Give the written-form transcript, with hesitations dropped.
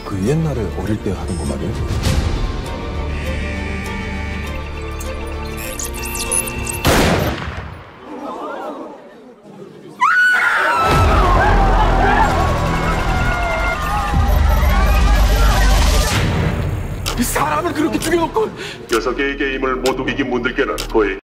그 옛날에 어릴 때 하던 거 말이야? 사람을 그렇게 죽여놓고 6개의 게임을 모두 이긴 분들께는 거액